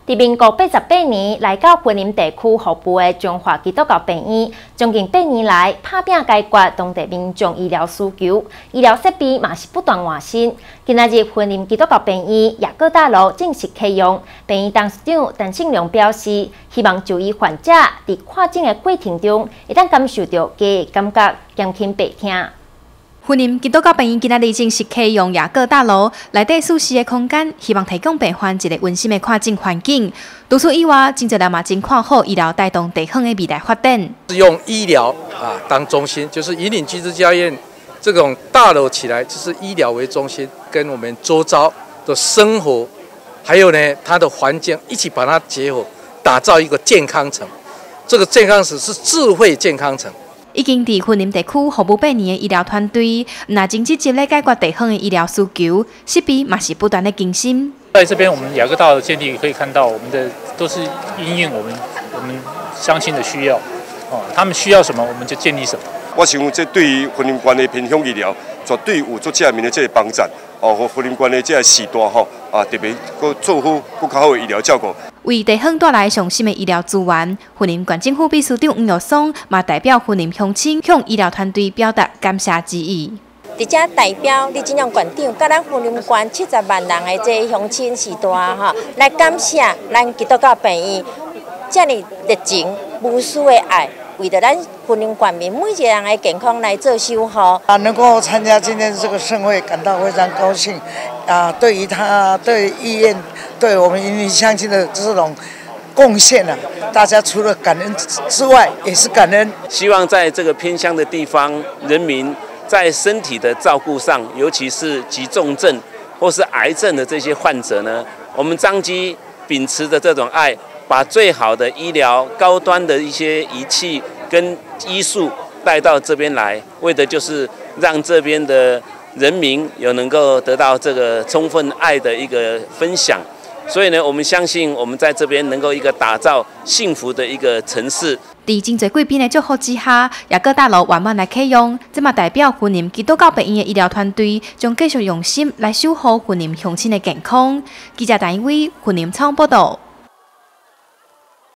伫民国88年来到云林地区服务的中华基督教病院，将近8年来打拼解决当地民众医疗需求，医疗设备嘛是不断换新。今仔日云林基督教病院亚哥大楼正式启用，病院董事长陈庆良表示，希望就医患者伫看诊的过程中，会当感受到家的感觉，减轻病痛。 云林基督教病院今仔日正式启用亚各大楼，内底舒适的空间，希望提供病患一个温馨的看诊环境。除此以外，真侪人嘛真看好医疗带动地方的未来发展。 是用医疗当中心，就是云林基督教院这种大楼起来，就是以医疗为中心，跟我们周遭的生活，还有呢它的环境一起把它结合，打造一个健康城。这个健康城是智慧健康城。 已经伫云林地区服务8年的医疗团队，那真积极来解决地方的医疗需求，设备嘛是不断的更新。 在这边，我们亚哥大楼建立可以看到，我们的都是因应我们乡亲的需要，他们需要什么，我们就建立什么。 我想这对于云林县的偏乡医疗，绝对有足正面的这个帮助。和云林县的这个时代特别搁做好更较好的医疗照顾。 为地方带来上新的医疗资源，云林县政府秘书长黄玉松嘛代表云林乡亲向医疗团队表达感谢之意。 伫遮代表李金良县长，甲咱云林县70万人的这乡亲时代来感谢咱基督教病院这么热情、无私的爱，为着咱云林县民每一个人的健康来做守护。 能够参加今天这个盛会，感到非常高兴。对于他对医院、对我们云林乡亲的这种贡献大家除了感恩之外，也是感恩。 希望在这个偏乡的地方，人民在身体的照顾上，尤其是急重症或是癌症的这些患者呢，我们彰基秉持着这种爱，把最好的医疗、高端的一些仪器跟医术带到这边来，为的就是让这边的人民有能够得到这个充分爱的一个分享。所以呢，我们相信我们在这边能够一个打造幸福的一个城市。 在真侪贵宾的祝福之下，亚各大楼圆满来启用，这嘛代表云林基督教病院的医疗团队将继续用心来守护云林乡亲的健康。记者陈英伟，云林采访报道。